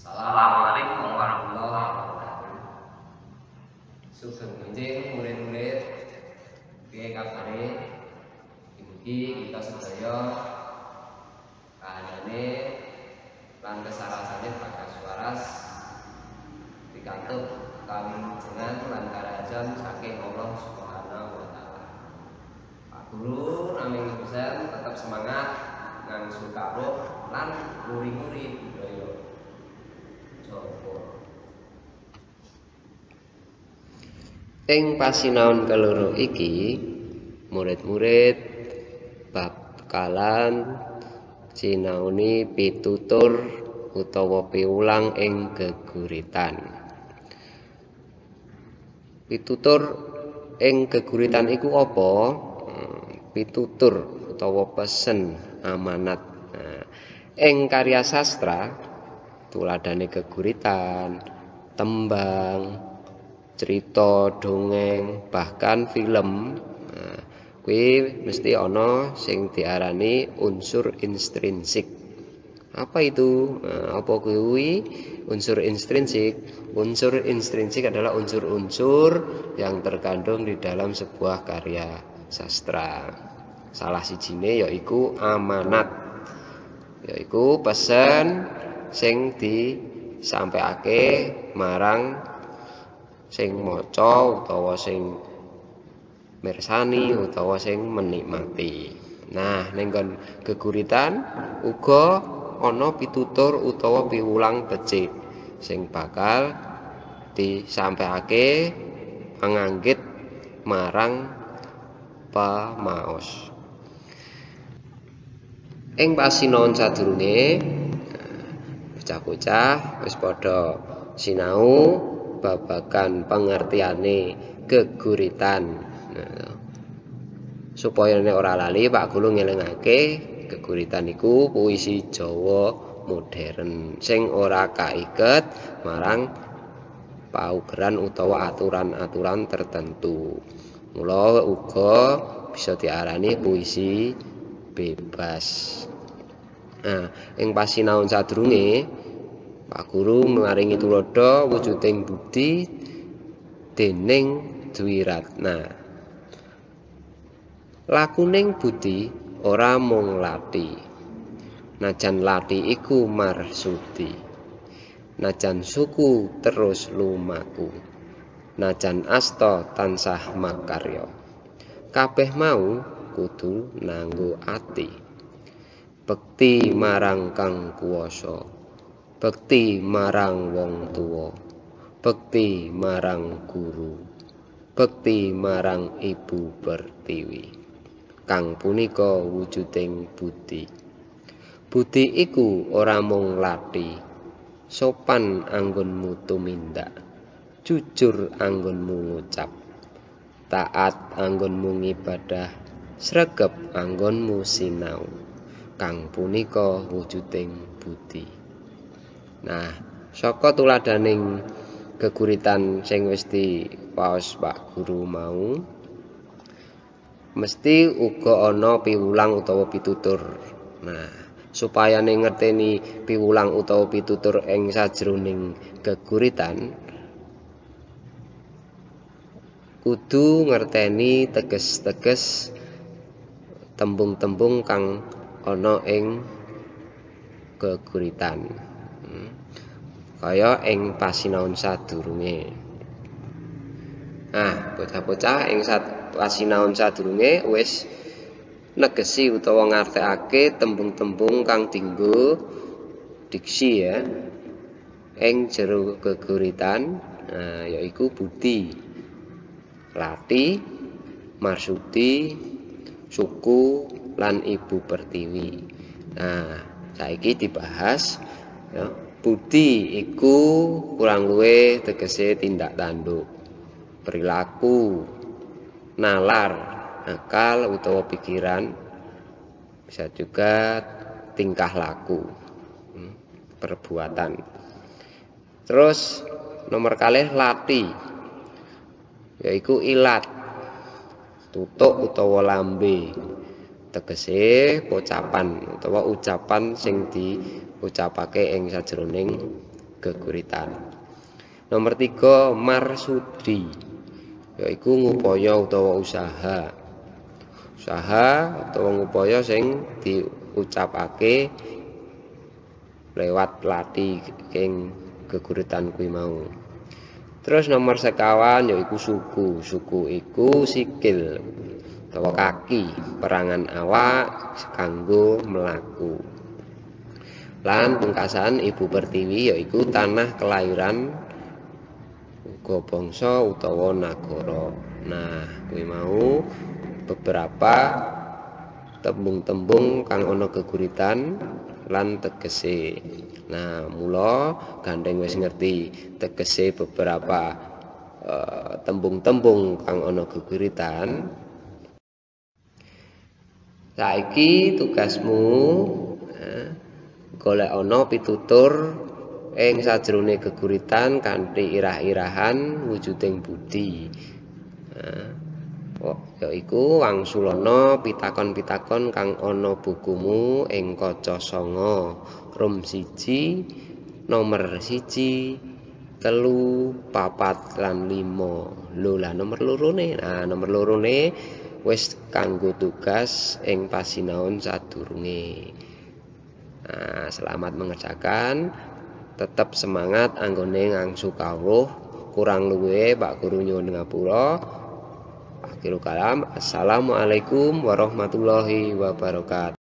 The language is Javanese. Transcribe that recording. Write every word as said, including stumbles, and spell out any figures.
Assalamualaikum warahmatullahi wabarakatuh. Sugeng benjing murid-murid, piye kabare? Mugi kita sedaya kahanane lan kesarasane bagas waras pikantuk kawilujengan lan karajan saking Allah Subhanahu wa taala. Pak Guru nami dosen tetap semangat ngangsu kawruh lan nguri-nguri budaya Jawa. Ing pasinaon keloro iki murid-murid bakalan sinaoni pitutur utawa piwulang ing geguritan. Pitutur ing geguritan iku apa? Pitutur utawa pesen amanat. Nah, ing karya sastra tuladhane geguritan, tembang, cerita, dongeng, bahkan film, nah, kuwi mesti ana sing diarani unsur intrinsik. Apa itu? Nah, apa kuwi unsur intrinsik? Unsur intrinsik adalah unsur-unsur yang terkandung di dalam sebuah karya sastra. Salah sijine yaiku amanat, yaiku pesan sing disampaiake marang sing maca utawa sing mirsani utawa sing menikmati. Nah, ning nggon geguritan uga ana pitutur utawa piwulang becik sing bakal disampaiake panganggit marang pamaos. Ing pasinaon sadurunge bocah-bocah wis padha sinau babagan pengertiane geguritan. Nah, supaya nek ora lali Pak Guru ngelingake geguritan iku puisi Jawa modern sing ora kaiket marang paugeran utawa aturan-aturan tertentu. Mula uga bisa diarani puisi bebas. Nah, ing pasinaon sadurunge Pak Guru maringi tulodo wujuding budi dening Dwiratna. Lakuning budi ora mung lati, najan lati iku marsudi, najan suku terus lumaku, najan asta tansah makarya, kabeh mau kudu nanggo ati, bekti marang kang kuwasa, bekti marang wong tuwa, bekti marang guru, bekti marang ibu pertiwi, kang punika wujuding budi. Budi iku ora mung lati, sopan anggonmu tumindak, jujur anggonmu ngucap, taat anggonmu ngibadah, sregep anggonmu sinau, kang punika wujuding budi. Nah, saka tuladaning geguritan sing wis diwaos Pak Guru mau, mesti uga ana piwulang utawa pitutur. Nah, supaya ning ngerteni piwulang utawa pitutur ing sajroning geguritan, kudu ngerteni teges-teges tembung-tembung kang ana ing geguritan. Hmm. Kaya ing pasinaon sadurunge. Nah, bocah-bocah ing pasinaon sadurunge wis negesi utawa ngartekake tembung-tembung kang dienggo diksi ya ing jero geguritan. Nah, yaiku budi, lati, marsudi, suku lan ibu pertiwi. Nah, saiki dibahas ya, budi iku kurang luwih tegese tindak tanduk, perilaku, nalar, akal utawa pikiran, bisa juga tingkah laku, perbuatan. Terus nomor kalih lati, yaiku ilat, tutuk utawa lambe, tegese pocapan utawa ucapan sing diucapake ing sajroning geguritan. Nomor tiga marsudi, yaiku ngupaya utawa usaha. Usaha utawa ngupaya sing diucapake lewat lati ing geguritan kuwi mau. Terus nomor sekawan yaiku suku. Suku iku sikil utawa kaki, perangan awak kanggo mlaku. Lan pungkasan Ibu Pertiwi yaiku tanah kelahiran uga bangsa utawa nagara. Nah, kuwi mau beberapa tembung-tembung kang ana geguritan lan tegese. Nah, mula gandeng wis ngerti tegese beberapa tembung-tembung uh, kang ana geguritan. Saiki tugasmu eh, golek ana pitutur ing sajroné geguritan kanthi irah-irahan wujuding budi. Nah, oh, yaiku wangsulana pitakon-pitakon kang ana bukumu ing kaca sanga, rum siji, nomor siji, telu, papat lan lima. Lho lah nomor lorone. Nah, nomor lorone wis kanggo tugas ing pasinaon sadurunge. Nah, selamat mengerjakan. Tetap semangat anggone ngangsu kawruh. Kurang luwih Pak Guru nyuwun ngapura. Akhirul kalam. Assalamualaikum warahmatullahi wabarakatuh.